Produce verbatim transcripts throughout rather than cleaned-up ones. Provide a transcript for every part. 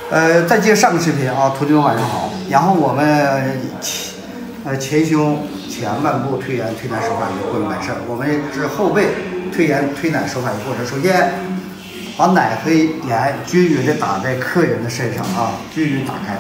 呃，再接上个视频啊，徒弟们晚上好。然后我们前呃前胸前腕部推延推拿手法一个过程完事儿，我们是后背推延推拿手法一个过程。首先把奶和盐均匀的打在客人的身上啊，均匀打开，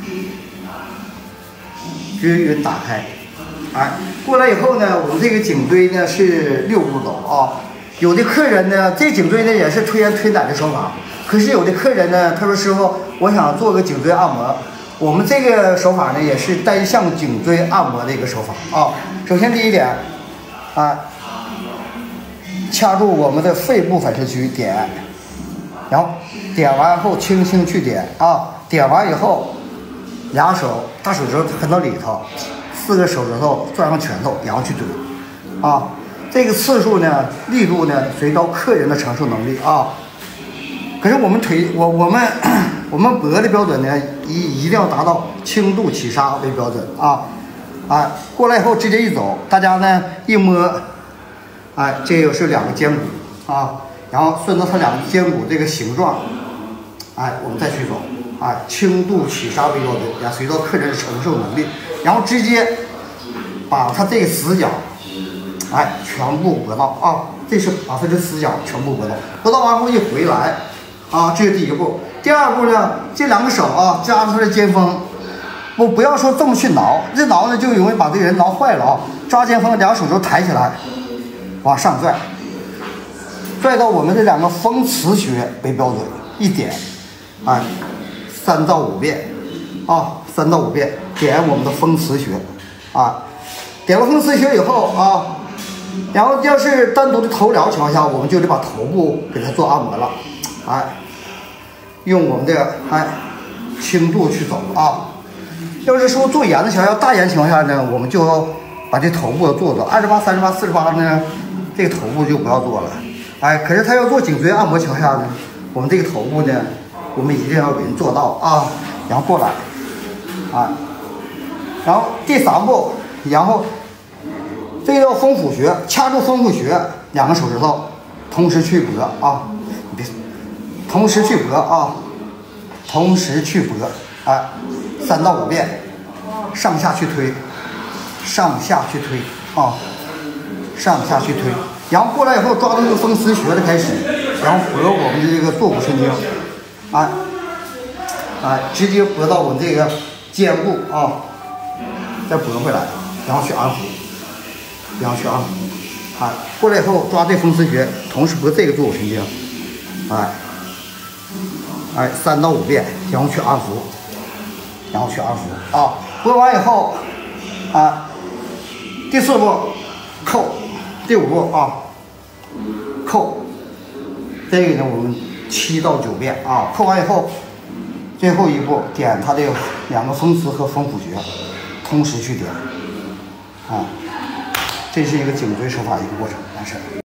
均匀打开。哎，过来以后呢，我们这个颈椎呢是六步走啊。有的客人呢，这颈椎呢也是推延推奶的手法。可是有的客人呢，他说师傅，我想做个颈椎按摩。我们这个手法呢，也是单向颈椎按摩的一个手法啊。首先第一点，啊，掐住我们的肺部反射区点，然后点完后轻轻去点啊，点完以后，俩手大手指头含到里头，四个手指头攥上拳头，然后去怼啊。这个次数呢，力度呢，随到客人的承受能力啊。可是我们腿，我我们我们脖的标准呢，一一定要达到轻度起杀为标准啊！啊，过来以后直接一走，大家呢一摸，哎，这个是两个肩骨啊，然后顺着它两个肩骨这个形状，哎，我们再去走，啊，轻度起杀为标准，也随着客人的承受能力，然后直接把它这个死角，哎，全部拨到啊，这是把它的死角全部拨到，拨到完后一回来。啊，这是第一步。第二步呢，这两个手啊，加上它的肩峰，我不要说这么去挠，这挠呢就容易把这个人挠坏了啊。抓肩峰，两手肘抬起来，往上拽，拽到我们这两个风池穴为标准，一点，哎，三到五遍，啊，三到五遍，点我们的风池穴，啊，点了风池穴以后啊，然后要是单独的头疗情况下，我们就得把头部给它做按摩了。哎，用我们的哎轻度去走啊。要是说做严的情况下，大严情况下呢，我们就要把这头部做做。二十八、三十八、四十八呢，这个头部就不要做了。哎，可是他要做颈椎按摩情况下呢，我们这个头部呢，我们一定要给人做到啊。然后过来，啊，然后第三步，然后这个叫风府穴，掐住风府穴，两个手指头同时去拨啊。别。同时去拨啊，同时去拨，哎，三到五遍，上下去推，上下去推啊，上下去推，然后过来以后抓住这个风池穴的开始，然后拨我们的这个坐骨神经，哎，哎，直接拨到我们这个肩部啊，再拨回来，然后去安抚，然后去安抚，哎，过来以后抓这风池穴，同时拨这个坐骨神经，哎。哎，三到五遍，然后去安抚，然后去安抚啊。拨完以后，啊，第四步扣，第五步啊扣，这个呢我们七到九遍啊。扣完以后，最后一步点它的两个风池和风府穴，同时去点啊。这是一个颈椎手法一个过程，完事。